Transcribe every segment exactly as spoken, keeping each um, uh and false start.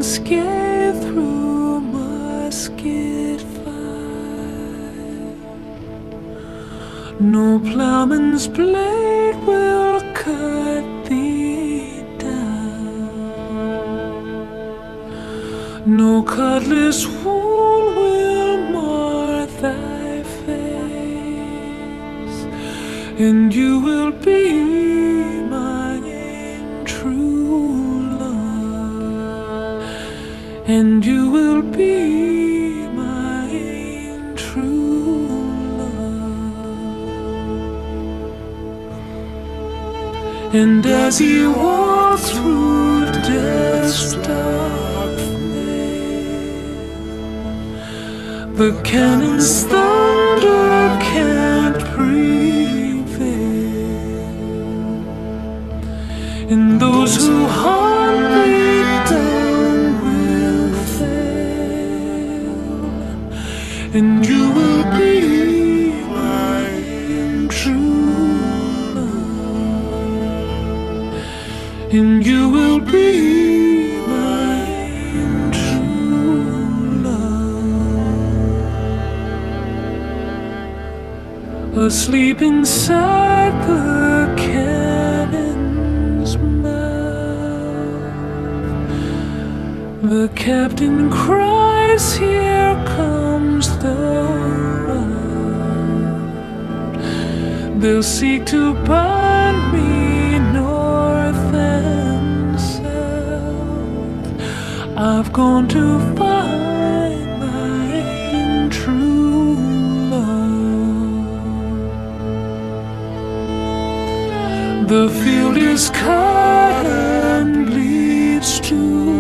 escape through musket fire. No plowman's blade will cut thee down. No cutlass wound will mar thy face, and you will be mine true love, and you will be mine true love. And as he walked through death's dark vale, the cannon's thunder can't prevail, and those who hunt thee down will fail, and you will be mine true love, and you will be mine true love. Asleep inside the cannon's mouth, the captain cries, "Here comes the rout." They'll seek to bind me north and south. I've gone to find mine true love. The field is cut and bleeds to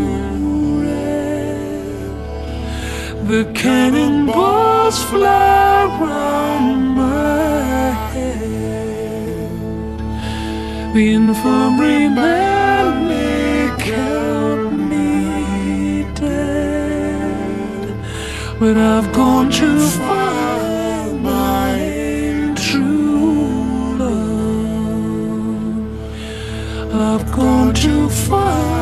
red. The cannonballs fly round my head. The infirmary man may count me dead, but I've gone to find mine true love. I've gone to find